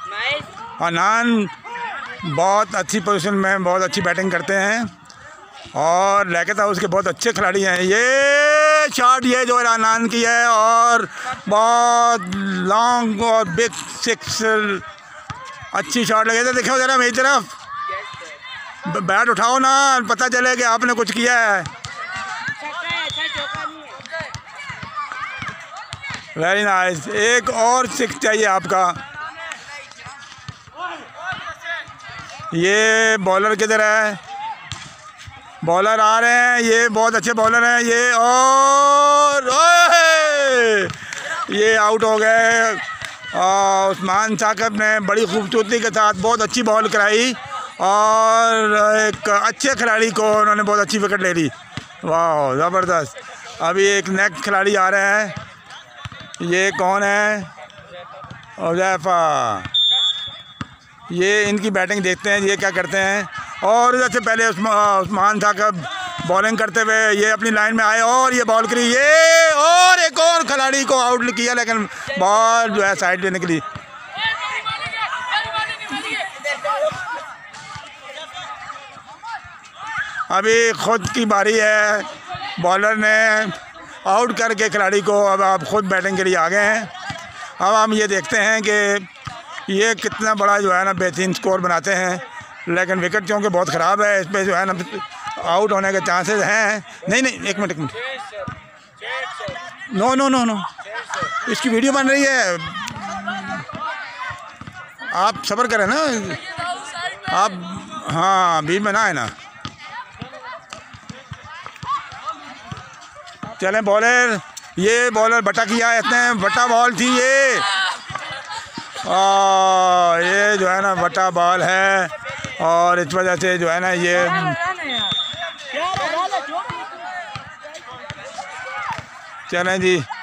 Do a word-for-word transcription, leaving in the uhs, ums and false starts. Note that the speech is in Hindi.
अनान बहुत अच्छी पोजीशन में बहुत अच्छी बैटिंग करते हैं और लैकेत हाउस के बहुत अच्छे खिलाड़ी हैं। ये शॉट ये जो अनान की है और बहुत लॉन्ग और बिग सिक्स अच्छी शॉट लगे थे। देखो जरा मेरी तरफ, बैट उठाओ ना, पता चले कि आपने कुछ किया है। Very nice. एक और सिक्स चाहिए आपका। ये बॉलर किधर है? बॉलर आ रहे हैं, ये बहुत अच्छे बॉलर हैं ये, और ये आउट हो गए। उस्मान साकिब ने बड़ी खूबसूरती के साथ बहुत अच्छी बॉल कराई और एक अच्छे खिलाड़ी को उन्होंने बहुत अच्छी विकेट ले ली। वाह ज़बरदस्त। अभी एक नेक्स्ट खिलाड़ी आ रहे हैं, ये कौन है? हुज़ैफा। ये इनकी बैटिंग देखते हैं ये क्या करते हैं। और इधर से पहले उस्मान साकिब बॉलिंग करते हुए ये अपनी लाइन में आए और ये बॉल करी, ये और एक और खिलाड़ी को आउट किया, लेकिन बॉल जो है साइड पे निकली। अभी खुद की बारी है, बॉलर ने आउट करके खिलाड़ी को, अब आप खुद बैटिंग के लिए आ गए हैं। अब हम ये देखते हैं कि ये कितना बड़ा जो है ना बेहतरीन स्कोर बनाते हैं, लेकिन विकेट क्योंकि बहुत ख़राब है, इस पर जो है ना आउट होने के चांसेस हैं। नहीं नहीं एक मिनट एक minute no no no no इसकी वीडियो बन रही है, आप सब्र करें ना आप। हाँ बीच में ना है ना। चलें बॉलर, ये बॉलर बटा किया, इतने बटा बॉल थी ये, आ, ये जो है ना बटा बॉल है और इस वजह से जो है ना ये चलें जी।